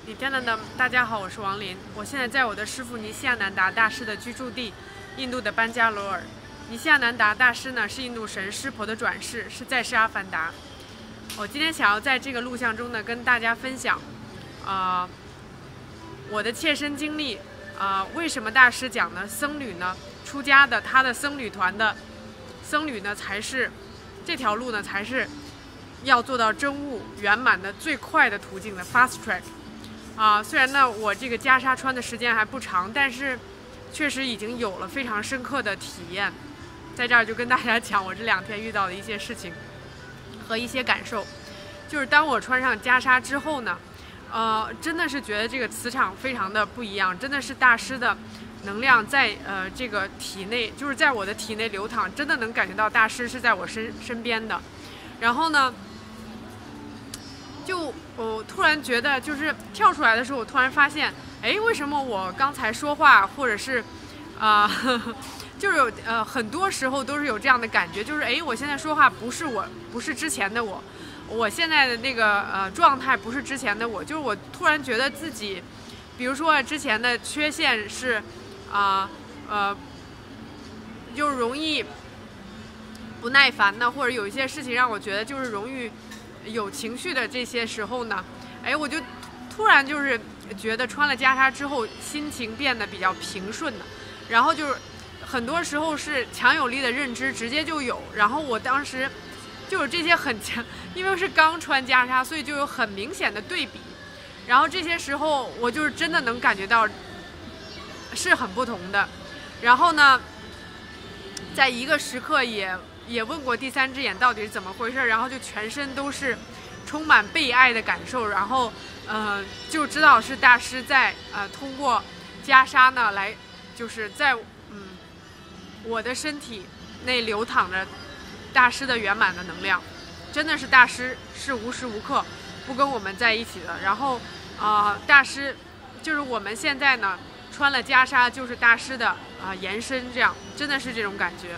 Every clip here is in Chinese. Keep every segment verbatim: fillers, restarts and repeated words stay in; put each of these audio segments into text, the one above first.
李天南的大家好，我是王林，我现在在我的师父尼西亚南达大师的居住地，印度的班加罗尔。尼西亚南达大师呢是印度神湿婆的转世，是在世阿凡达。我今天想要在这个录像中呢跟大家分享，啊、呃，我的切身经历，啊、呃，为什么大师讲呢？僧侣呢，出家的他的僧侣团的僧侣呢才是这条路呢才是要做到真悟圆满的最快的途径的 fast track。啊，虽然呢我这个袈裟穿的时间还不长，但是确实已经有了非常深刻的体验。在这儿就跟大家讲我这两天遇到的一些事情和一些感受。就是当我穿上袈裟之后呢，呃，真的是觉得这个磁场非常的不一样，真的是大师的能量在呃这个体内，就是在我的体内流淌，真的能感觉到大师是在我身身边的。然后呢，就我突然觉得，就是跳出来的时候，我突然发现，哎，为什么我刚才说话，或者是，啊、呃，就是有呃，很多时候都是有这样的感觉，就是哎，我现在说话不是我，不是之前的我，我现在的那个呃状态不是之前的我，就是我突然觉得自己，比如说之前的缺陷是，啊 呃, 呃，就容易不耐烦呢，或者有一些事情让我觉得就是容易有情绪的这些时候呢，哎，我就突然就是觉得穿了袈裟之后，心情变得比较平顺的，然后就是很多时候是强有力的认知直接就有，然后我当时就是这些很强，因为是刚穿袈裟，所以就有很明显的对比，然后这些时候我就是真的能感觉到是很不同的，然后呢，在一个时刻也。也问过第三只眼到底是怎么回事，然后就全身都是充满被爱的感受，然后呃就知道是大师在呃通过袈裟呢来，就是在嗯我的身体内流淌着大师的圆满的能量，真的是大师是无时无刻不跟我们在一起的。然后啊、呃，大师就是我们现在呢穿了袈裟，就是大师的啊、呃、延伸，这样真的是这种感觉。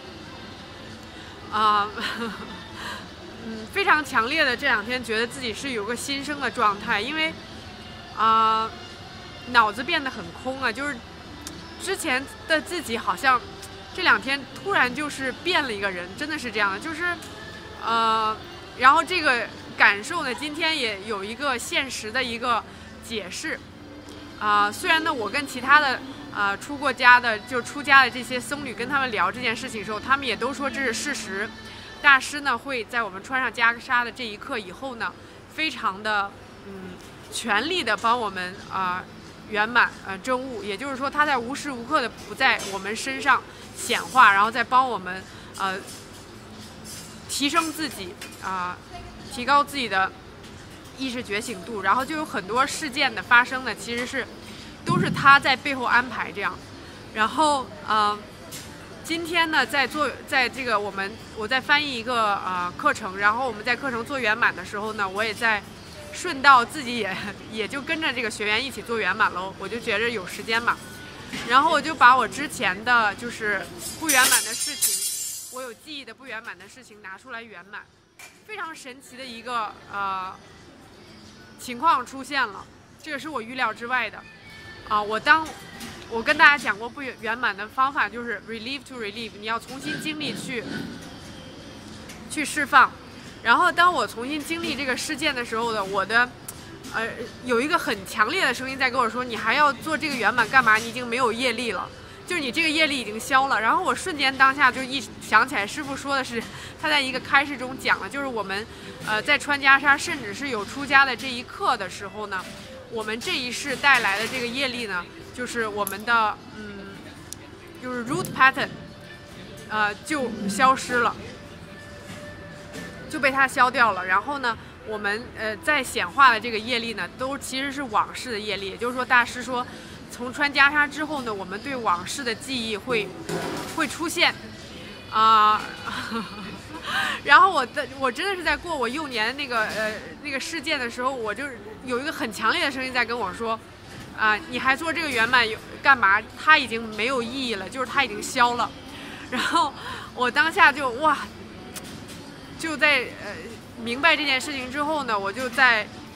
啊、呃，嗯，非常强烈的这两天觉得自己是有个新生的状态，因为啊、呃，脑子变得很空啊，就是之前的自己好像这两天突然就是变了一个人，真的是这样的，就是呃，然后这个感受呢，今天也有一个现实的一个解释啊、呃，虽然呢，我跟其他的。呃，出过家的就出家的这些僧侣跟他们聊这件事情的时候，他们也都说这是事实。大师呢会在我们穿上袈裟的这一刻以后呢，非常的嗯全力的帮我们啊、呃、圆满呃真悟，也就是说他在无时无刻的不在我们身上显化，然后再帮我们呃提升自己啊、呃，提高自己的意识觉醒度，然后就有很多事件的发生呢，其实是。都是他在背后安排这样，然后呃，今天呢，在做在这个我们我在翻译一个呃课程，然后我们在课程做圆满的时候呢，我也在顺道自己也也就跟着这个学员一起做圆满喽，我就觉着有时间嘛，然后我就把我之前的就是不圆满的事情，我有记忆的不圆满的事情拿出来圆满，非常神奇的一个呃情况出现了，这个是我预料之外的。啊，我当我跟大家讲过不圆满的方法就是 relieve to relieve， 你要重新经历去去释放。然后当我重新经历这个事件的时候呢，我的呃有一个很强烈的声音在跟我说，你还要做这个圆满干嘛？你已经没有业力了，就是你这个业力已经消了。然后我瞬间当下就一想起来，师父说的是他在一个开示中讲了，就是我们呃在穿袈裟，甚至是有出家的这一刻的时候呢。我们这一世带来的这个业力呢，就是我们的嗯，就是 root pattern， 呃，就消失了，就被它消掉了。然后呢，我们呃在显化的这个业力呢，都其实是往事的业力。也就是说，大师说，从穿袈裟之后呢，我们对往事的记忆会会出现啊。呃然后我的我真的是在过我幼年那个呃那个事件的时候，我就是有一个很强烈的声音在跟我说，啊、呃，你还做这个圆满有干嘛？它已经没有意义了，就是它已经消了。然后我当下就哇，就在呃明白这件事情之后呢，我就在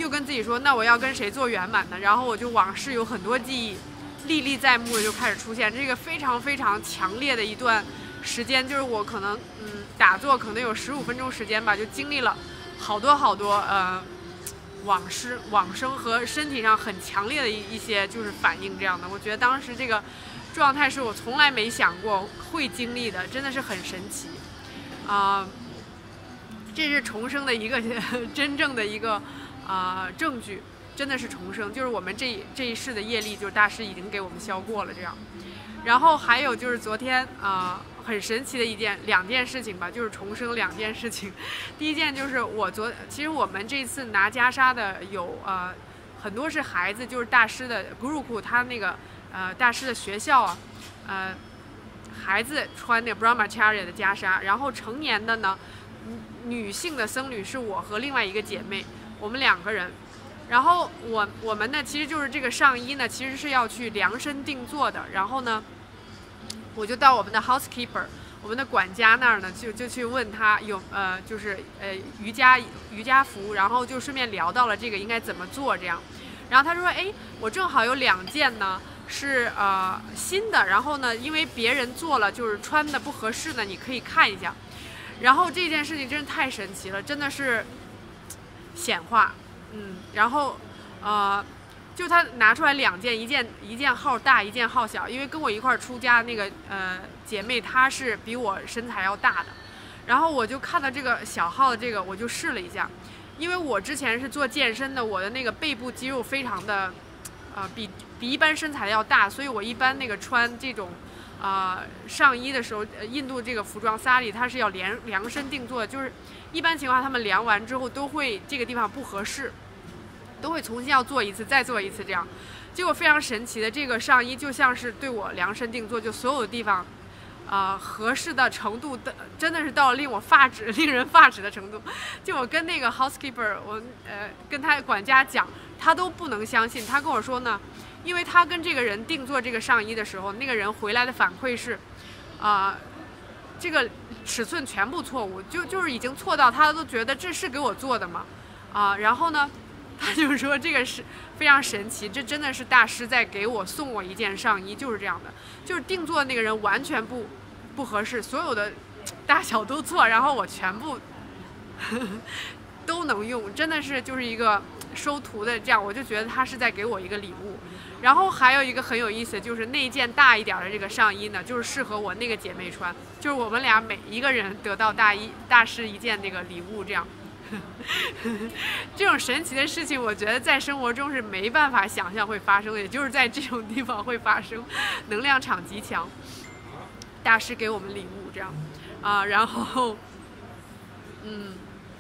又跟自己说，那我要跟谁做圆满呢？然后我就往事有很多记忆，历历在目的就开始出现，这个非常非常强烈的一段时间，就是我可能嗯打坐可能有十五分钟时间吧，就经历了好多好多呃往事往生和身体上很强烈的一一些就是反应这样的。我觉得当时这个状态是我从来没想过会经历的，真的是很神奇啊、呃！这是重生的一个真正的一个啊、呃、证据，真的是重生，就是我们这这一世的业力，就是大师已经给我们消过了这样。然后还有就是昨天啊、呃、很神奇的一件两件事情吧，就是重生两件事情。第一件就是我昨其实我们这次拿袈裟的有呃很多是孩子，就是大师的 Gurukul 他那个呃大师的学校啊，呃孩子穿那个 Brahmacharya 的袈裟，然后成年的呢女性的僧侣是我和另外一个姐妹，我们两个人。然后我我们呢，其实就是这个上衣呢，其实是要去量身定做的。然后呢，我就到我们的 housekeeper， 我们的管家那儿呢，就就去问他有呃，就是呃瑜伽瑜伽服，然后就顺便聊到了这个应该怎么做这样。然后他说，哎，我正好有两件呢是呃新的，然后呢，因为别人做了就是穿的不合适呢，你可以看一下。然后这件事情真是太神奇了，真的是显化。嗯，然后，呃，就他拿出来两件，一件一件号大，一件号小，因为跟我一块儿出家那个呃姐妹，她是比我身材要大的，然后我就看到这个小号的这个，我就试了一下，因为我之前是做健身的，我的那个背部肌肉非常的，呃，比比一般身材要大，所以我一般那个穿这种。啊、呃，上衣的时候，印度这个服装萨里它是要量量身定做的，就是一般情况他们量完之后都会这个地方不合适，都会重新要做一次，再做一次这样。结果非常神奇的，这个上衣就像是对我量身定做，就所有的地方，啊、呃，合适的程度的真的是到了令我发指、令人发指的程度。就我跟那个 housekeeper， 我呃跟他管家讲，他都不能相信，他跟我说呢。因为他跟这个人定做这个上衣的时候，那个人回来的反馈是，啊、呃，这个尺寸全部错误，就就是已经错到他都觉得这是给我做的吗？啊、呃，然后呢，他就说这个是非常神奇，这真的是大师在给我送我一件上衣，就是这样的，就是定做的那个人完全不不合适，所有的大小都错，然后我全部呵呵都能用，真的是就是一个收徒的这样，我就觉得他是在给我一个礼物。然后还有一个很有意思，就是那件大一点的这个上衣呢，就是适合我那个姐妹穿，就是我们俩每一个人得到大衣大师一件那个礼物，这样。这种神奇的事情，我觉得在生活中是没办法想象会发生的，也就是在这种地方会发生，能量场极强。大师给我们礼物这样，啊、呃，然后，嗯，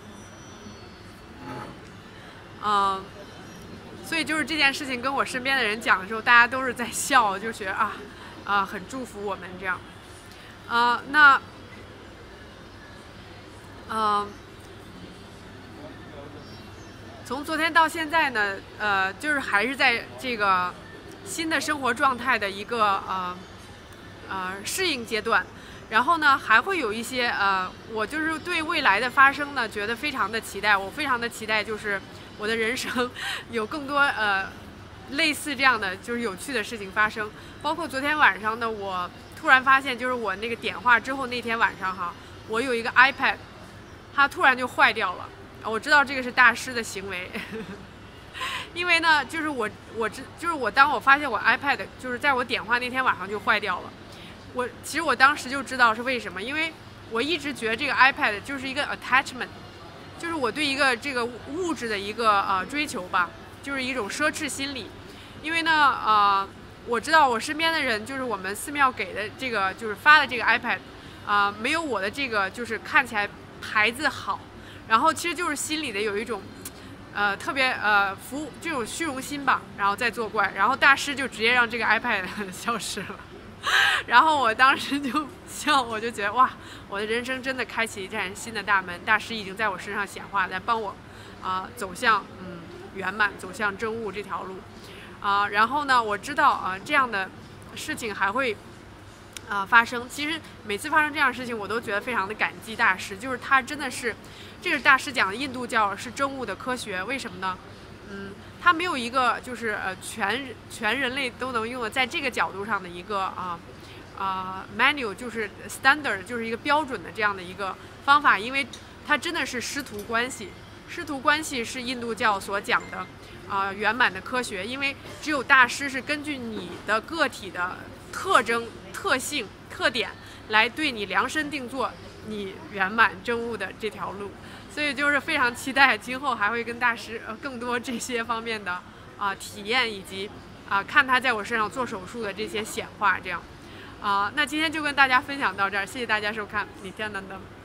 嗯、呃。所以就是这件事情跟我身边的人讲的时候，大家都是在笑，就觉得啊啊很祝福我们这样，啊、呃、那，嗯、呃，从昨天到现在呢，呃，就是还是在这个新的生活状态的一个呃呃适应阶段，然后呢还会有一些呃，我就是对未来的发生呢觉得非常的期待，我非常的期待就是。我的人生有更多呃类似这样的就是有趣的事情发生，包括昨天晚上呢，我突然发现就是我那个点化之后那天晚上哈，我有一个 iPad， 它突然就坏掉了，我知道这个是大师的行为，因为呢就是我我知就是我当我发现我 iPad 就是在我点化那天晚上就坏掉了，我其实我当时就知道是为什么，因为我一直觉得这个 iPad 就是一个 attachment。就是我对一个这个物质的一个呃追求吧，就是一种奢侈心理。因为呢，呃，我知道我身边的人，就是我们寺庙给的这个，就是发的这个 iPad， 啊、呃，没有我的这个就是看起来牌子好。然后其实就是心里的有一种，呃，特别呃服务这种虚荣心吧，然后再作怪。然后大师就直接让这个 iPad 消失了。然后我当时就笑，我就觉得哇，我的人生真的开启一扇新的大门，大师已经在我身上显化，在帮我啊、呃、走向嗯圆满，走向真悟这条路啊、呃。然后呢，我知道啊、呃、这样的事情还会啊、呃、发生。其实每次发生这样的事情，我都觉得非常的感激大师，就是他真的是，这是大师讲的印度教是真悟的科学。为什么呢？ 嗯，它没有一个就是呃全全人类都能用的，在这个角度上的一个啊啊、呃、manual 就是 standard 就是一个标准的这样的一个方法，因为它真的是师徒关系，师徒关系是印度教所讲的啊、呃、圆满的科学，因为只有大师是根据你的个体的特征、特性、特点来对你量身定做你圆满证悟的这条路。所以就是非常期待今后还会跟大师呃更多这些方面的啊、呃、体验，以及啊、呃、看他在我身上做手术的这些显化，这样啊、呃、那今天就跟大家分享到这儿，谢谢大家收看，你天能的。